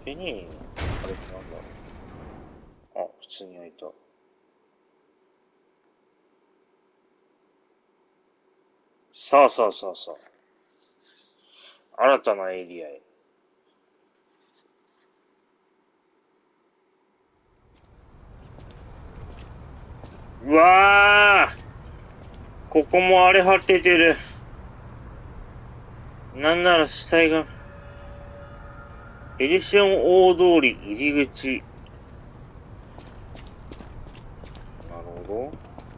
ペニー、あれってなんだろう。あ、普通に開いた。さあさあさあさあ。新たなエリアへ。うわー、ここも荒れ果ててる。なんなら死体が。エリシオン大通り入り口。なるほ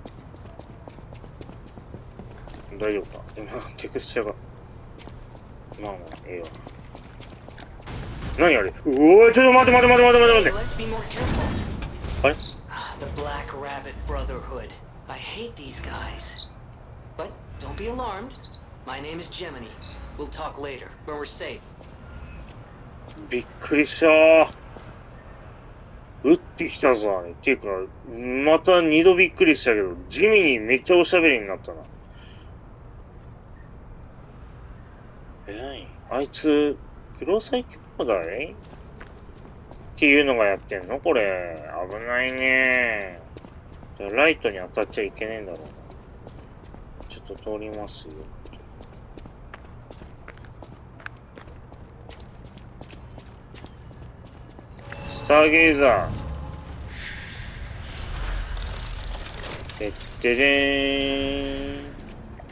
ど。大丈夫か。今、テクスチャが。まあまあ、ええわ。何あれ。うおー、ちょっと待って待って待って待って待って。あれ The Black Rabbit Brotherhood. I hate these guys. But don't be alarmed. My name is Gemini. We'll talk later, when we're safe. びっくりしたー。撃ってきたぞ、あれ。っていうか、また二度びっくりしたけど、地味にめっちゃおしゃべりになったな。何あいつ、黒崎兄弟っていうのがやってんのこれ。危ないねー。ライトに当たっちゃいけねえんだろうな。ちょっと通りますよ。スターゲイザー。てってでーん。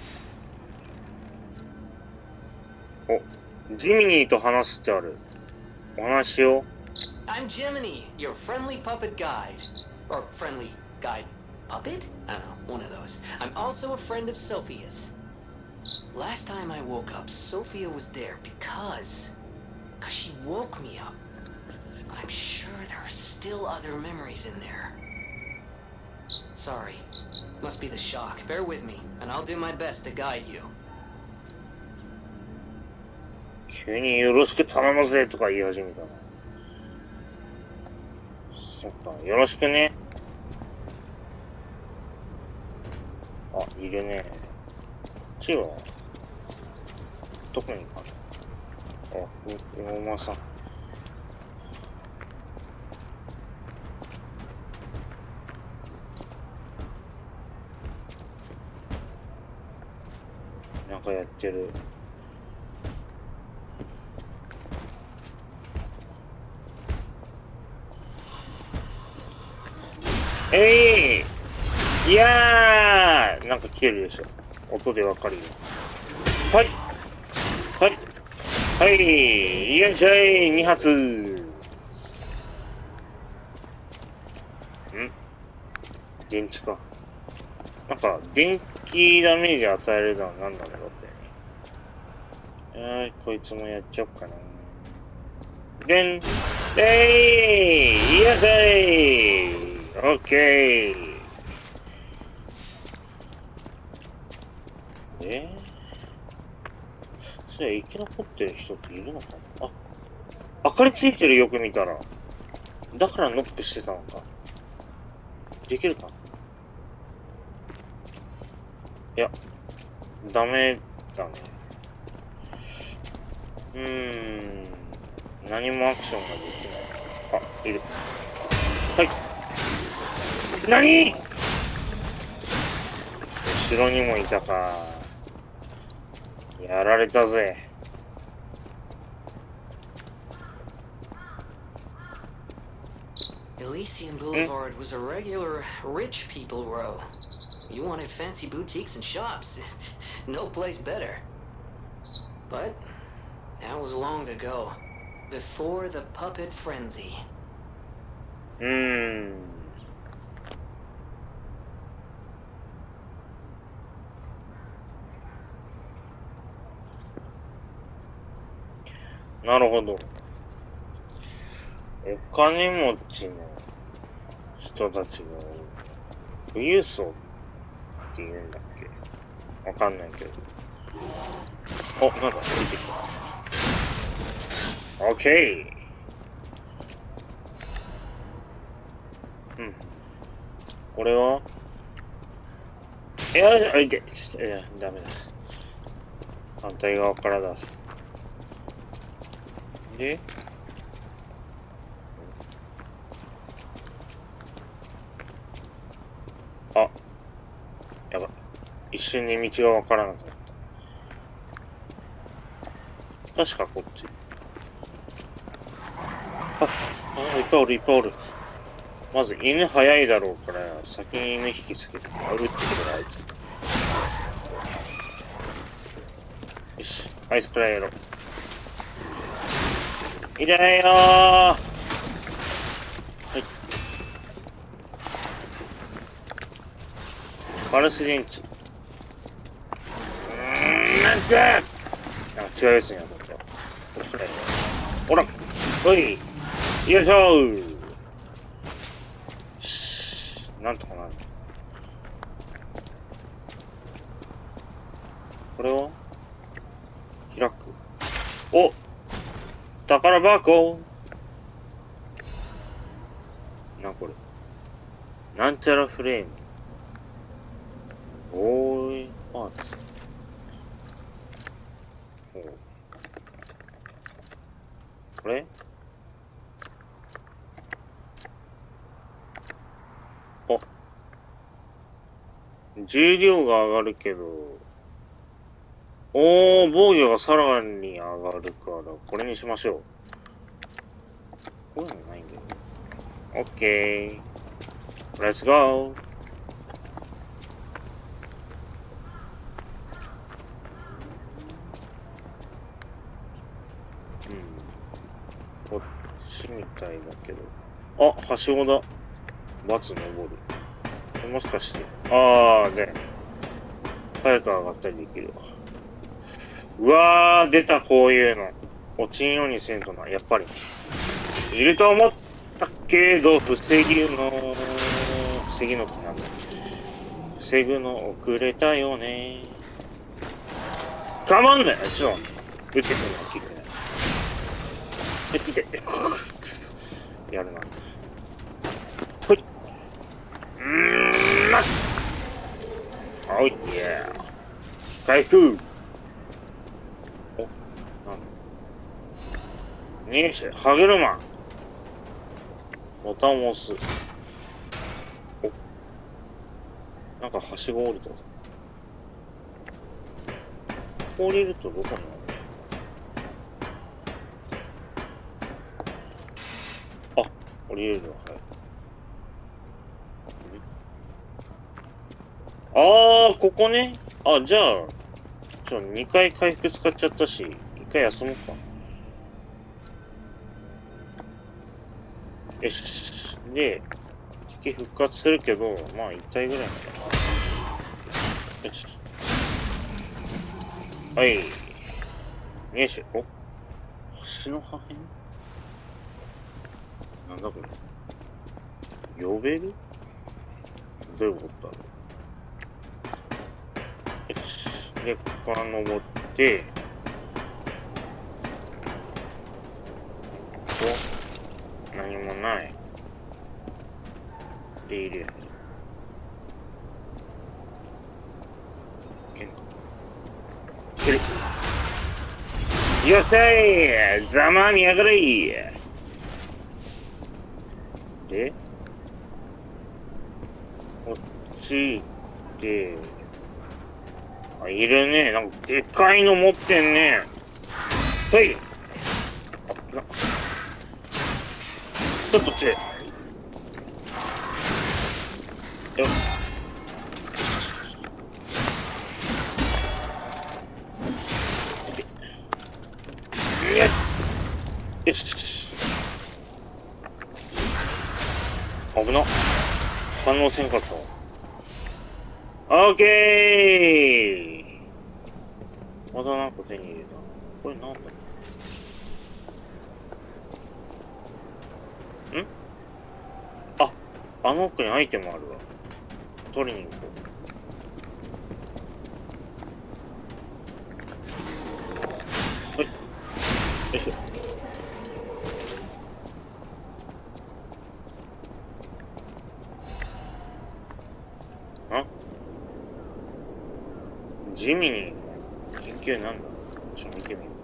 お、ジミニーと話すってある。お話しよう。 I'm Gemini, your friendly puppet guide. Or friendly guide puppet? I don't know, one of those. I'm also a friend of Sophia's. Last time I woke up, Sophia was there because she woke me up. But I'm sure there are still other memories in there. Sorry. Must be the shock. Bear with me, and I'll do my best to guide you. 急によろしく頼むぜとか言い始めたな。そっか、よろしくね。あ、いるね。こっちは特にかな。あ、お馬さん。なんかやってる。えい、いやー、なんか来てるでしょ。音でわかるよ。はい。はい。はい。いらっしゃい。2発。電池か。なんか、電気ダメージ与えるのは何なんだろうって。こいつもやっちゃおっかな。でん。いらっしゃい。オッケー。それ生き残ってる人っているのかなあ、明かりついてるよく見たら。だからノックしてたのか。できるかいや、ダメだね。何もアクションができない。あ、いる。はい。何後ろにもいたか。やられたぜ。 Elysian Boulevard was a regular rich people row. You wanted fancy boutiques and shops. No place better. But that was long ago. Before the puppet frenzy. なるほど。お金持ちの人たちが富裕層って言うんだっけわかんないけど。お、なんか出てきた。オッケー。これはいや、いて。いや、ダメだ。反対側からだ。で、 瞬で道がわからなかった。確かこっち。いっぱいおる、いっぱいおる。まず犬早いだろうから、先に犬引きつけて、撃ってくる、あいつ。よし、あいつくらいやろう。いないよー。はい。パルス電池。なんてなんか違うやつに当たったよ。ほら、ほい。よいしょー。なんとかなる。これを開く。お、宝箱。な、これ。なんちゃらフレーム。おーい、パーツ。これあ、重量が上がるけど、おー、防御がさらに上がるから、これにしましょう。こういうのないんだよね。オッケー。レッツゴー。こっちみたいだけど。あ、はしごだ。バツ登る。もしかして。ね。早く上がったりできるわ。うわー、出た、こういうの。落ちんようにせんとな。やっぱり。いると思ったけど、防ぐのってなんだ。防ぐの遅れたよね。かまんなよ、ちょっと。撃ってくるの聞いてない。見て。やるな。ほい。おい、いや。回復。お、なんだ。ねえし、歯車。ボタンを押す。お。なんかはしご降りた。降りるとどこにある？あ、降りれるわ、早く。ここね。じゃあ、2回回復使っちゃったし、1回休もうか。よし。で、敵復活するけど、まあ1体ぐらいかな。よし。はい。よいしょ。お、星の破片？なんだこれ。呼べる？どういうことだろう。よし。で、ここから登って、何もない。で、入れる。よっしゃい！ざまにやがれい！で、こっちで、いるね。なんかでかいの持ってんね。はい。ちょっとち。よよし。危な。反応せんかった。オーケー。まだなんか手に入れた。これなんだ？あの奥にアイテムあるわ。取りに行こう。はい。よいしょ。地味に緊急なんだ？ちょっと見てみよ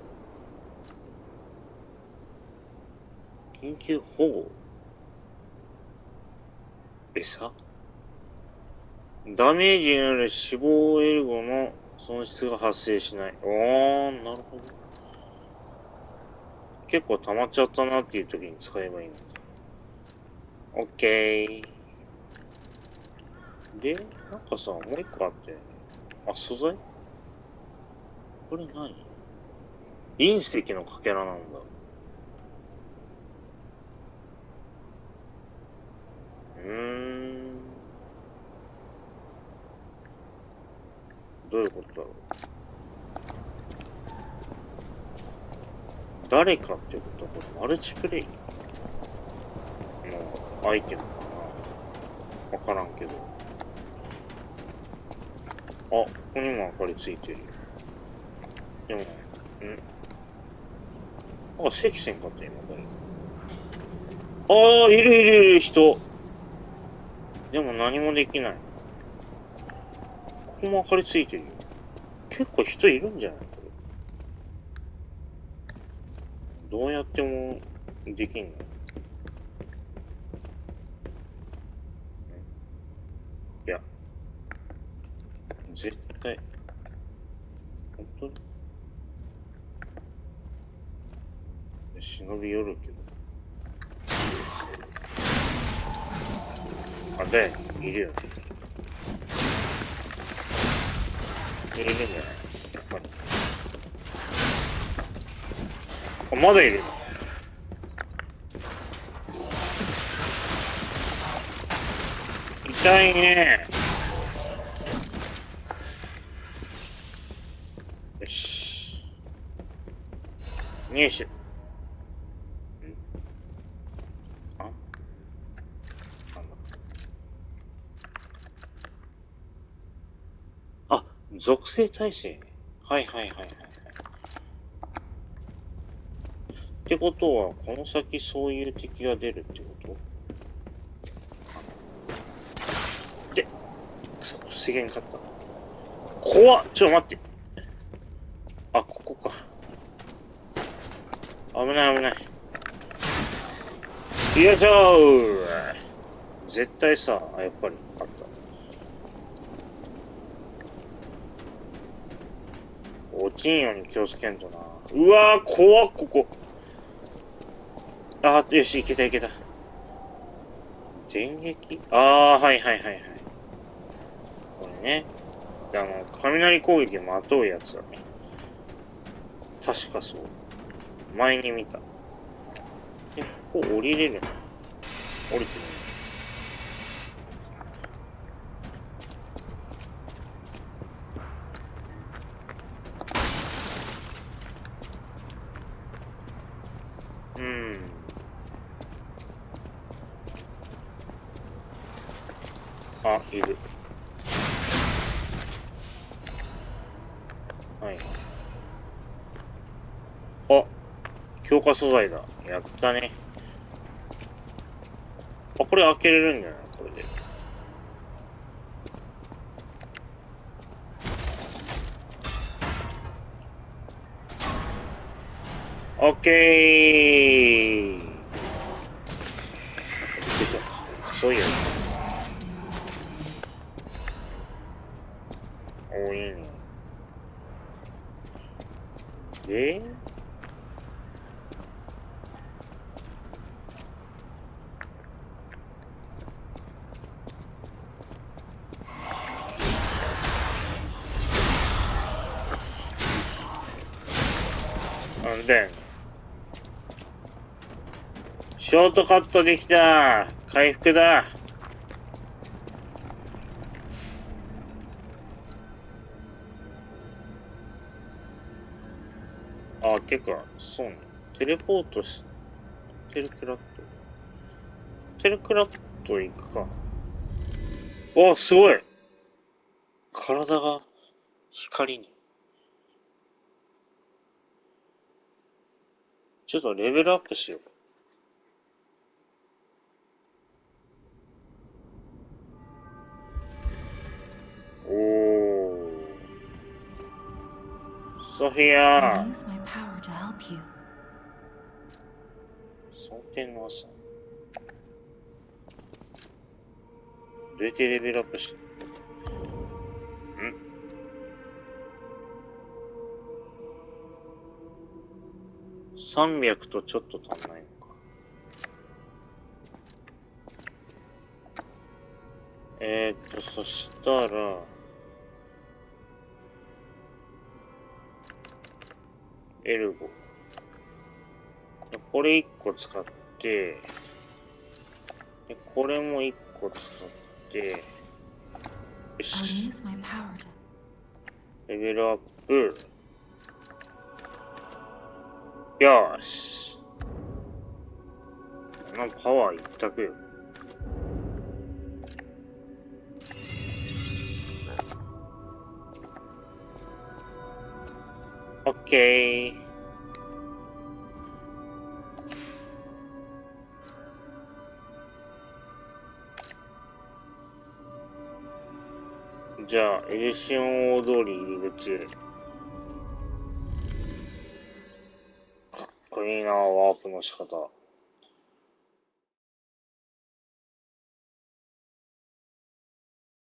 う。緊急保護？餌？ ダメージによる死亡エルゴの損失が発生しない。なるほど。結構溜まっちゃったなっていう時に使えばいいのか。オッケー。で、なんかさ、もう一個あって、あ、素材これ何？隕石のかけらなんだ。どういうことだろう。誰かってことは、これマルチプレイのアイテムかな。わからんけど。あ、ここにも明かりついてるよ。でも、あ、関せんかった今誰か。ああ、いるいるいる人。でも何もできない。ここも明かりついてるよ。結構人いるんじゃないこれ。どうやってもできんの？いや、絶対。本当に忍び寄るけど。あ、だよね。いるよね。いるんじゃないやっぱり。あ、まだいるの？痛いね。よし。入手。あ、なんだ。あ、属性耐性ね。はいはいはいはいはい。ってことは、この先そういう敵が出るってことで、防げんかった。怖っ！ちょっと待って。あ、ここか。危ない危ない。よいしょー！絶対さ、あ、やっぱりあった。落ちんように気をつけんとな。うわー、怖っ、ここ。あー、よし、いけたいけた。電撃？あー、はいはいはいはい。これね。雷攻撃まとうやつだね。確かそう。前に見た。え、ここ降りれるの？降りてみる。あ、いる。はい。あ、強化素材だ。やったね。あ、これ開けれるんじゃないこれで。オッケー。出た。そういうやつ。おー、いいね。で、なんだよね。ショートカットできた。回復だ。あ、てか、そうね。テレポートし、テルクラット。テルクラット行くか。わ、すごい。体が光に。ちょっとレベルアップしよう。おー。ソフィ I'll ア。 use my power to help you. 蒼天の朝。どうやってレベルアップして 300とちょっと足んないのか。そしたら、エルゴ。これ1個使って、でこれも1個使って、よし。レベルアップ。よーし。パワー一択。オッケー。じゃあ、エリシオン大通り入り口へ。かっこいいな、ワープの仕方。